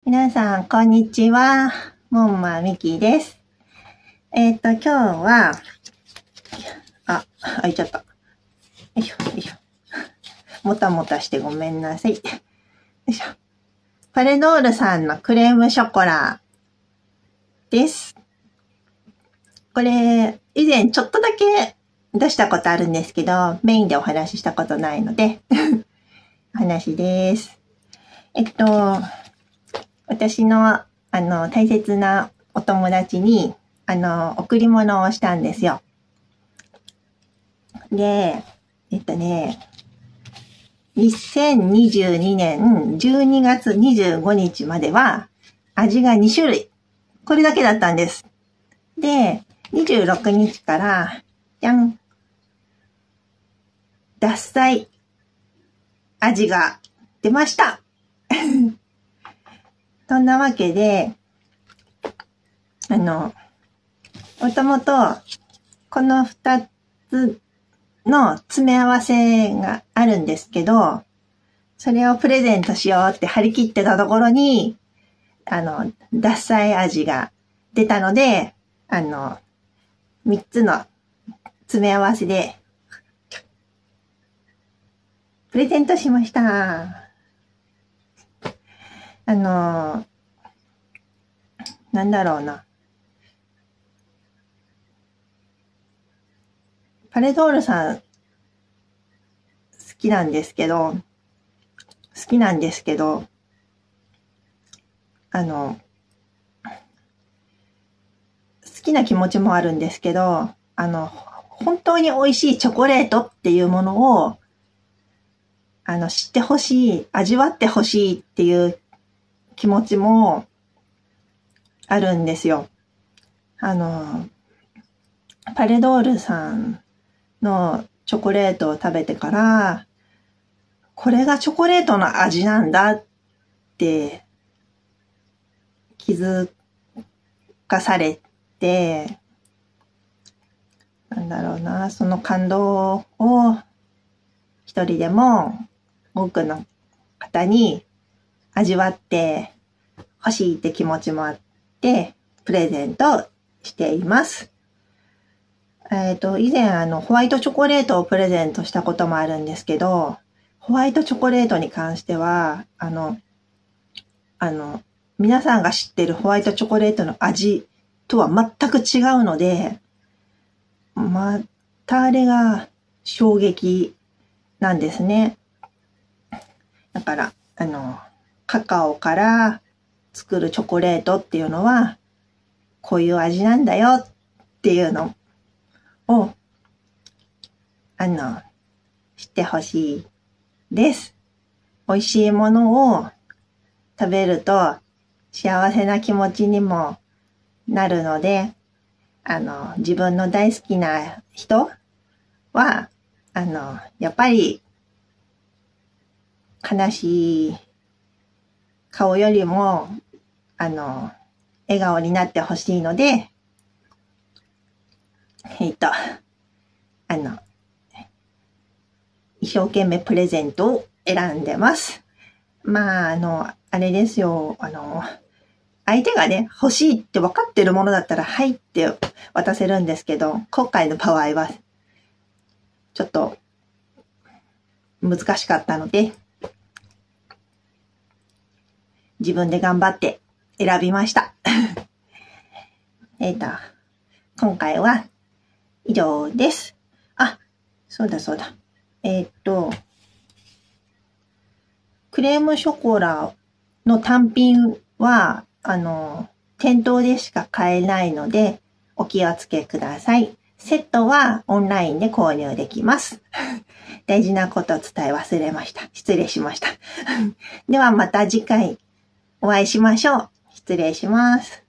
皆さん、こんにちは。もんまみきです。今日は、開いちゃった。よいしょ、よいしょ。もたもたしてごめんなさい。よいしょ。パレドールさんのクレームショコラです。これ、以前ちょっとだけ出したことあるんですけど、メインでお話ししたことないので、お話です。私の、大切なお友達に、贈り物をしたんですよ。で、2022年12月25日までは、味が2種類。これだけだったんです。で、26日から、獺祭味が出ました。そんなわけで、もともと、この2つの詰め合わせがあるんですけど、それをプレゼントしようって張り切ってたところに、獺祭味が出たので、3つの詰め合わせで、プレゼントしました。なんだろうな。パレドールさん好きなんですけど、好きな気持ちもあるんですけど、本当に美味しいチョコレートっていうものを、知ってほしい、味わってほしいっていう気持ちもあるんですよ。パレドールさんのチョコレートを食べてから、これがチョコレートの味なんだって気づかされて、その感動を一人でも多くの方に味わってほしいって気持ちもあって、プレゼントしています。以前ホワイトチョコレートをプレゼントしたこともあるんですけど、ホワイトチョコレートに関しては、皆さんが知ってるホワイトチョコレートの味とは全く違うので、またあれが衝撃なんですね。だから、カカオから作るチョコレートっていうのは、こういう味なんだよっていうのを、知ってほしいです。美味しいものを食べると幸せな気持ちにもなるので、自分の大好きな人は、やっぱり悲しい顔よりも、笑顔になってほしいので、一生懸命プレゼントを選んでます。あれですよ、相手がね、欲しいって分かってるものだったら、はいって渡せるんですけど、今回の場合は、ちょっと、難しかったので、自分で頑張って選びました。今回は以上です。そうだ。クレームショコラの単品は、店頭でしか買えないので、お気をつけください。セットはオンラインで購入できます。大事なことを伝え忘れました。失礼しました。ではまた次回お会いしましょう。失礼します。